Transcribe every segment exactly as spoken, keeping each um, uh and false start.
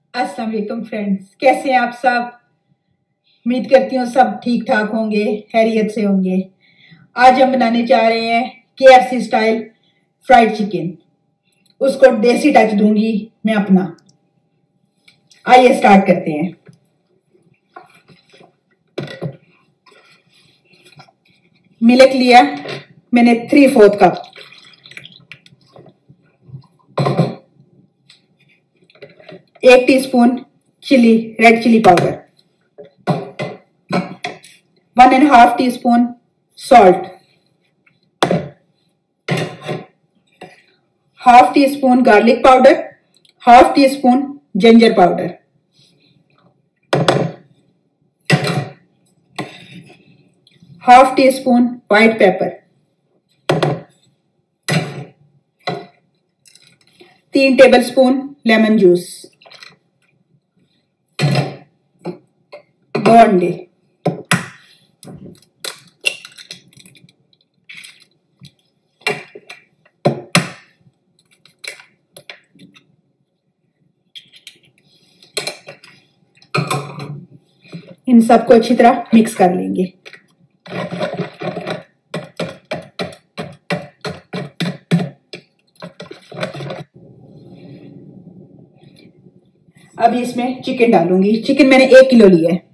अस्सलाम वालेकुम फ्रेंड्स, कैसे हैं आप सब। उम्मीद करती हूँ सब ठीक ठाक होंगे, खैरियत से होंगे। आज हम बनाने जा रहे हैं केएफसी स्टाइल फ्राइड चिकन। उसको देसी टच दूंगी मैं अपना। आइए स्टार्ट करते हैं। मिल्क लिया मैंने थ्री फोर्थ कप। एक teaspoon chilli red chilli powder, one and half tea spoon salt, half tea spoon garlic powder, half tea spoon ginger powder, half tea spoon white pepper, तीन tablespoon lemon juice, दो अंडे, इन सबको अच्छी तरह mix कर लेंगे। अब इसमें चिकन डालूंगी। चिकन मैंने एक किलो लिया है।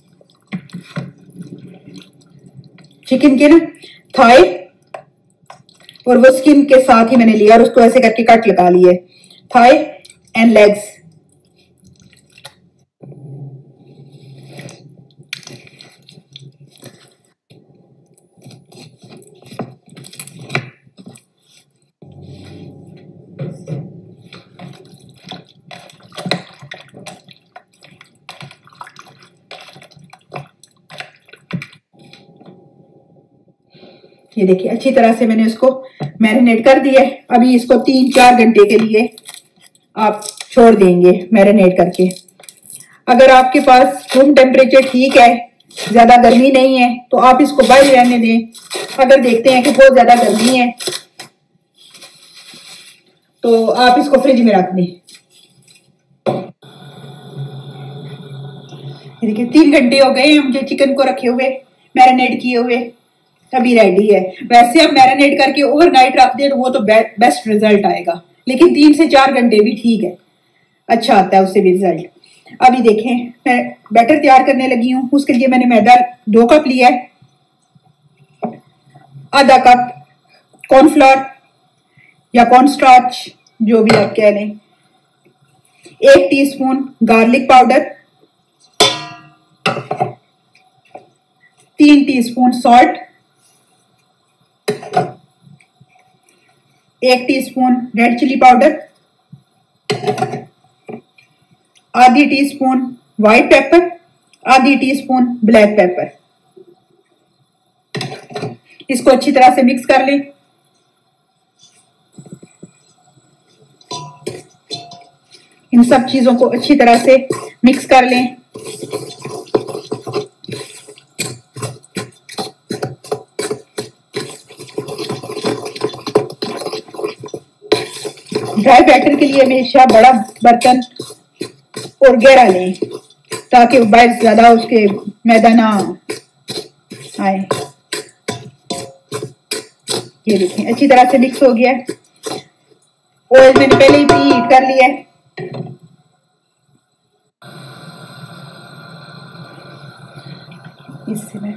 चिकन के ना थाई और वो स्किन के साथ ही मैंने लिया और उसको ऐसे करके कट लगा लिए। Thigh and legs. ये देखिए अच्छी तरह से मैंने इसको मैरिनेट कर दिया है। अभी इसको तीन चार घंटे के लिए आप छोड़ देंगे मैरिनेट करके। अगर आपके पास रूम टेम्परेचर ठीक है, ज्यादा गर्मी नहीं है, तो आप इसको बॉइल रहने दें। अगर देखते हैं कि बहुत ज्यादा गर्मी है तो आप इसको फ्रिज में रख दें। देखिए तीन घंटे हो गए हैं मुझे चिकन को रखे हुए, मैरिनेट किए हुए। अभी रेडी है। वैसे आप मैरिनेट करके ओवरनाइट रख दें तो वो तो बे, बेस्ट रिजल्ट आएगा, लेकिन तीन से चार घंटे भी ठीक है, अच्छा आता है उससे भी रिजल्ट। अभी देखें मैं बैटर तैयार करने लगी हूँ। उसके लिए मैंने मैदा दो कप लिया है, आधा कप कॉर्नफ्लोर या कॉर्नस्टार्च जो भी आप कह लें, एक टीस्पून गार्लिक पाउडर, तीन टीस्पून सॉल्ट, एक टीस्पून रेड चिली पाउडर, आधी टीस्पून व्हाइट पेपर, आधी टीस्पून ब्लैक पेपर। इसको अच्छी तरह से मिक्स कर लें। इन सब चीजों को अच्छी तरह से मिक्स कर लें। ड्राई बैटर के लिए हमेशा बड़ा बर्तन और गहरा लें ताकि बाहर ज्यादा उसके मैदा ना आए। ये देखें अच्छी तरह से मिक्स हो गया। ऑयल मैंने पहले ही प्री हीट कर लिया है। इसमें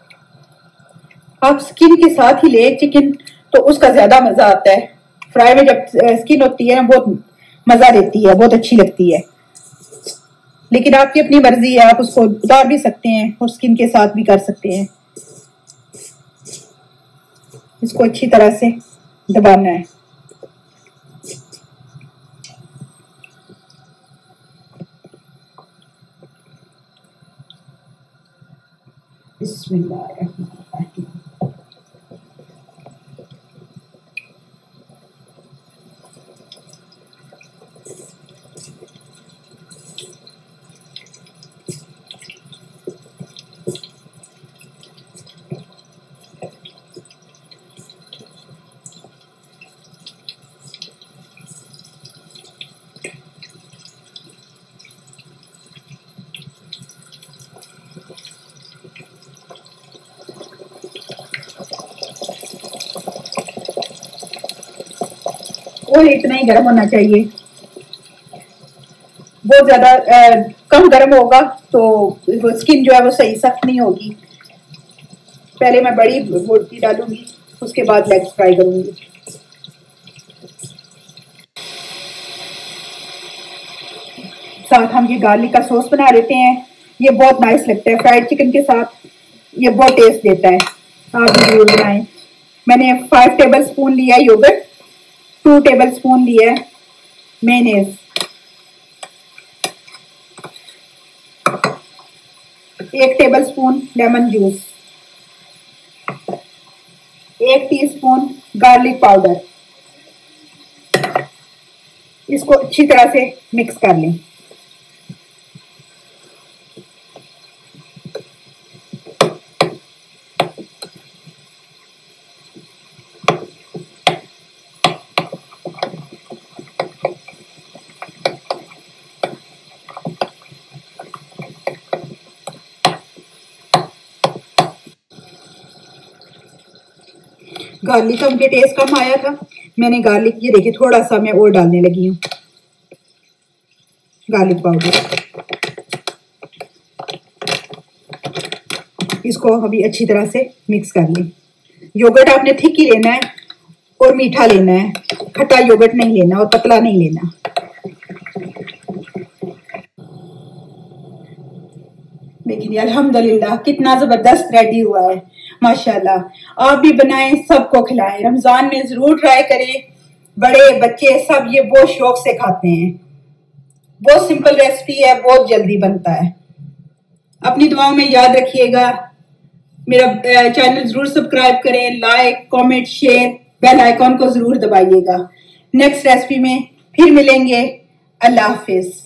आप स्किन के साथ ही ले चिकन तो उसका ज्यादा मजा आता है। फ्राई में जब स्किन होती है ना बहुत मजा देती है, बहुत अच्छी लगती है। लेकिन आपकी अपनी मर्जी है, आप उसको उतार भी सकते हैं और स्किन के साथ भी कर सकते हैं। इसको अच्छी तरह से दबाना है। बिस्मिल्लाहिर्रहमानिर्रहीम। और इतना ही गर्म होना चाहिए। बहुत ज्यादा कम गर्म होगा तो वो स्किन जो है वो सही सख्त नहीं होगी। पहले मैं बड़ी बोटी डालूंगी, उसके बाद लेग्स फ्राई करूंगी। साथ हम ये गार्लिक का सॉस बना लेते हैं। ये बहुत नाइस लगता है फ्राइड चिकन के साथ, ये बहुत टेस्ट देता है। आप भी जरूर बनाएं। मैंने फाइव टेबल स्पून लिया है योगर्ट, टू टेबल स्पून लिया है मेयोनेज़, एक टेबल स्पून लेमन जूस, एक टीस्पून गार्लिक पाउडर। इसको अच्छी तरह से मिक्स कर लें। गार्लिक का मुझे टेस्ट कम आया था, मैंने गार्लिक ये देखिए थोड़ा सा मैं और डालने लगी हूँ गार्लिक पाउडर। इसको अभी अच्छी तरह से मिक्स कर लें। योगर्ट आपने थिक ही लेना है और मीठा लेना है, खट्टा योगर्ट नहीं लेना और पतला नहीं लेना। देखिए अल्हम्दुलिल्लाह कितना जबरदस्त रेडी हुआ है माशाल्लाह। आप भी बनाएं, सबको खिलाएं। रमजान में जरूर ट्राई करें। बड़े बच्चे सब ये बहुत शौक से खाते हैं। बहुत सिंपल रेसिपी है, बहुत जल्दी बनता है। अपनी दुआओं में याद रखिएगा। मेरा चैनल जरूर सब्सक्राइब करें, like comment share, bell icon को जरूर दबाइएगा। नेक्स्ट रेसिपी में फिर मिलेंगे। अल्लाह हाफिज।